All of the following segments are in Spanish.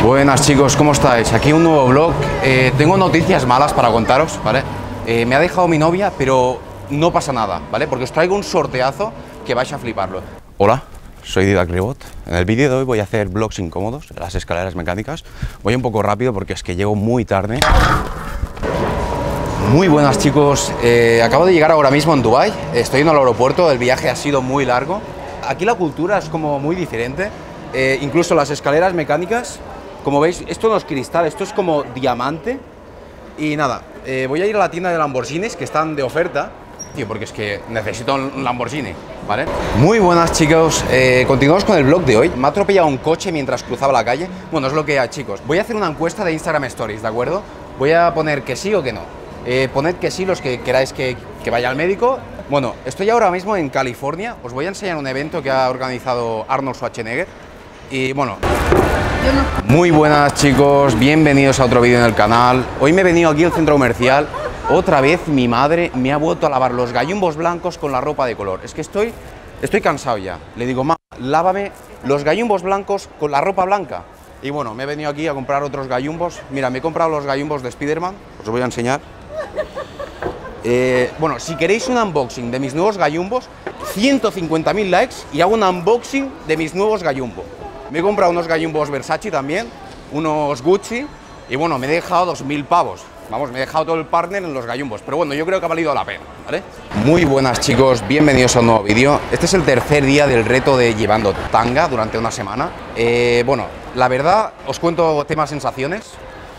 Buenas chicos, ¿cómo estáis? Aquí un nuevo vlog. Tengo noticias malas para contaros, ¿vale? Me ha dejado mi novia, pero no pasa nada, ¿vale? Porque os traigo un sorteazo que vais a fliparlo. Hola, soy Didac Ribot. En el vídeo de hoy voy a hacer vlogs incómodos de las escaleras mecánicas. Voy un poco rápido porque es que llego muy tarde. Muy buenas chicos, acabo de llegar ahora mismo en Dubái. Estoy en el aeropuerto, el viaje ha sido muy largo. Aquí la cultura es como muy diferente. Incluso las escaleras mecánicas, como veis, esto no es cristal, esto es como diamante. Y nada, voy a ir a la tienda de Lamborghinis que están de oferta, tío, porque es que necesito un Lamborghini, ¿vale? Muy buenas chicos, continuamos con el vlog de hoy. Me ha atropellado un coche mientras cruzaba la calle. Bueno, es lo que hay, chicos. Voy a hacer una encuesta de Instagram Stories, ¿de acuerdo? Voy a poner que sí o que no. Poned que sí los que queráis que vaya al médico. Bueno, estoy ahora mismo en California. Os voy a enseñar un evento que ha organizado Arnold Schwarzenegger. Y bueno, muy buenas chicos, bienvenidos a otro vídeo en el canal. Hoy me he venido aquí al centro comercial. Otra vez mi madre me ha vuelto a lavar los gallumbos blancos con la ropa de color. Es que estoy cansado ya. Le digo, mamá, lávame los gallumbos blancos con la ropa blanca. Y bueno, me he venido aquí a comprar otros gallumbos. Mira, me he comprado los gallumbos de Spiderman. Os los voy a enseñar. Bueno, si queréis un unboxing de mis nuevos gallumbos, 150.000 likes y hago un unboxing de mis nuevos gallumbos. Me he comprado unos gallumbos Versace también, unos Gucci, y bueno, me he dejado 2.000 pavos. Vamos, me he dejado todo el partner en los gallumbos, pero bueno, yo creo que ha valido la pena, ¿vale? Muy buenas chicos, bienvenidos a un nuevo vídeo. Este es el tercer día del reto de llevando tanga durante una semana. Bueno, la verdad, os cuento temas sensaciones.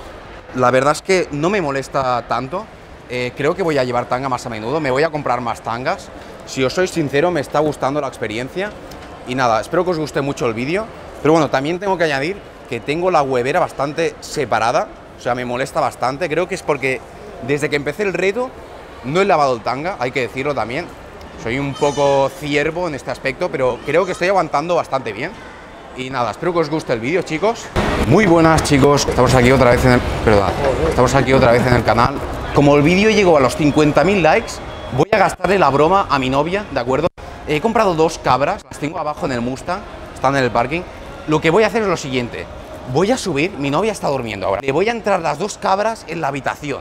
La verdad es que no me molesta tanto. Creo que voy a llevar tanga más a menudo, me voy a comprar más tangas. Si os soy sincero, me está gustando la experiencia. Y nada, espero que os guste mucho el vídeo. Pero bueno, también tengo que añadir que tengo la huevera bastante separada. O sea, me molesta bastante. Creo que es porque desde que empecé el reto no he lavado el tanga, hay que decirlo también. Soy un poco ciervo en este aspecto, pero creo que estoy aguantando bastante bien. Y nada, espero que os guste el vídeo, chicos. Muy buenas, chicos. Estamos aquí otra vez en el... Perdón. Estamos aquí otra vez en el canal. Como el vídeo llegó a los 50.000 likes, voy a gastarle la broma a mi novia, ¿de acuerdo? He comprado dos cabras, las tengo abajo en el Mustang, están en el parking. Lo que voy a hacer es lo siguiente. Voy a subir, mi novia está durmiendo ahora. Le voy a entrar las dos cabras en la habitación.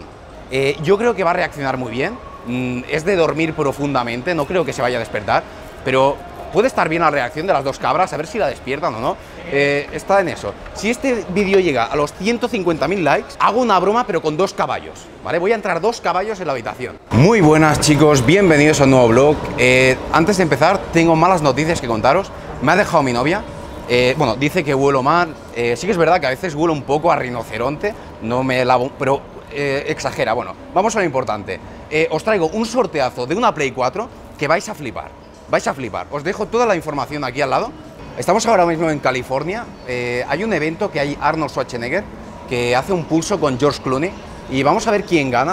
Yo creo que va a reaccionar muy bien. Es de dormir profundamente, no creo que se vaya a despertar, pero puede estar bien la reacción de las dos cabras, a ver si la despiertan o no. Está en eso. Si este vídeo llega a los 150.000 likes, hago una broma pero con dos caballos, ¿vale? Voy a entrar dos caballos en la habitación. Muy buenas chicos, bienvenidos a un nuevo vlog. Antes de empezar, tengo malas noticias que contaros. Me ha dejado mi novia. Bueno, dice que huelo mal. Sí que es verdad que a veces huelo un poco a rinoceronte. No me lavo, pero exagera. Bueno, vamos a lo importante. Os traigo un sorteazo de una Play 4 que vais a flipar. Vais a flipar. Os dejo toda la información aquí al lado. Estamos ahora mismo en California. Hay un evento que hay Arnold Schwarzenegger que hace un pulso con George Clooney. Y vamos a ver quién gana.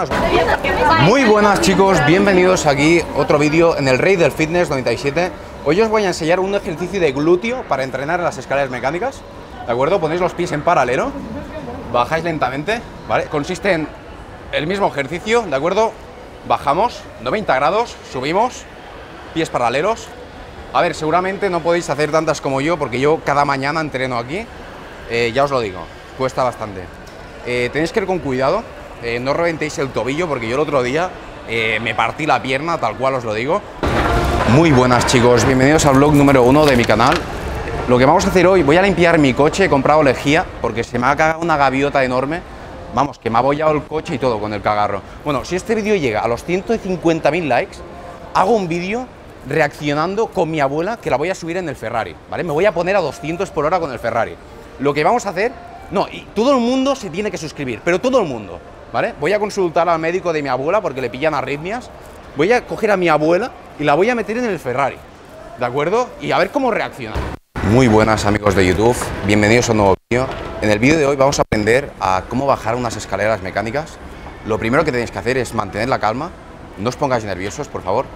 Muy buenas chicos, bienvenidos aquí. Otro vídeo en el Rey del Fitness 97. Hoy os voy a enseñar un ejercicio de glúteo para entrenar en las escaleras mecánicas. ¿De acuerdo? Ponéis los pies en paralelo. Bajáis lentamente, ¿vale? Consiste en el mismo ejercicio, ¿de acuerdo? Bajamos 90 grados, subimos, pies paralelos. A ver, seguramente no podéis hacer tantas como yo, porque yo cada mañana entreno aquí. Ya os lo digo, cuesta bastante. Tenéis que ir con cuidado, no reventéis el tobillo, porque yo el otro día me partí la pierna, tal cual os lo digo. Muy buenas chicos, bienvenidos al vlog número 1 de mi canal. Lo que vamos a hacer hoy, voy a limpiar mi coche, he comprado lejía, porque se me ha cagado una gaviota enorme. Vamos, que me ha abollado el coche y todo con el cagarro. Bueno, si este vídeo llega a los 150.000 likes, hago un vídeo reaccionando con mi abuela, que la voy a subir en el Ferrari, ¿vale? Me voy a poner a 200 por hora con el Ferrari. Lo que vamos a hacer, no, y todo el mundo se tiene que suscribir, pero todo el mundo, ¿vale? Voy a consultar al médico de mi abuela porque le pillan arritmias. Voy a coger a mi abuela y la voy a meter en el Ferrari, ¿de acuerdo? Y a ver cómo reacciona. Muy buenas amigos de YouTube, bienvenidos a un nuevo vídeo. En el vídeo de hoy vamos a aprender a cómo bajar unas escaleras mecánicas. Lo primero que tenéis que hacer es mantener la calma, no os pongáis nerviosos, por favor.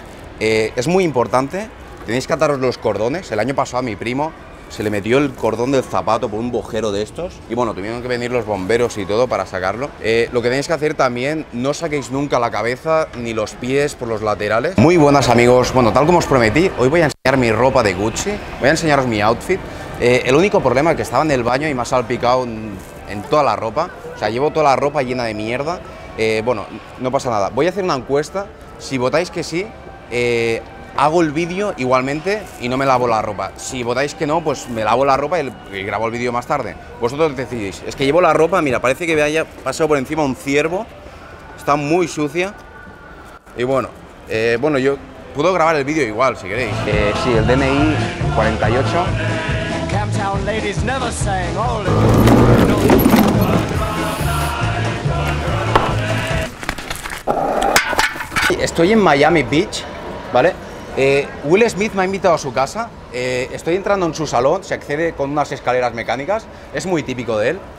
Es muy importante, tenéis que ataros los cordones. El año pasado a mi primo se le metió el cordón del zapato por un bojero de estos y bueno, tuvieron que venir los bomberos y todo para sacarlo. Lo que tenéis que hacer también, no saquéis nunca la cabeza ni los pies por los laterales. Muy buenas amigos, bueno, tal como os prometí, hoy voy a enseñar mi ropa de Gucci, voy a enseñaros mi outfit. El único problema es que estaba en el baño y me ha salpicado en toda la ropa. O sea, llevo toda la ropa llena de mierda. Bueno, no pasa nada. Voy a hacer una encuesta. Si votáis que sí, hago el vídeo igualmente y no me lavo la ropa. Si votáis que no, pues me lavo la ropa y grabo el vídeo más tarde. Vosotros decidís. Es que llevo la ropa, mira, parece que me haya pasado por encima un ciervo. Está muy sucia. Y bueno, yo puedo grabar el vídeo igual, si queréis. Sí, el DNI 48. Estoy en Miami Beach, ¿vale? Will Smith me ha invitado a su casa. Estoy entrando en su salón, se accede con unas escaleras mecánicas. Es muy típico de él.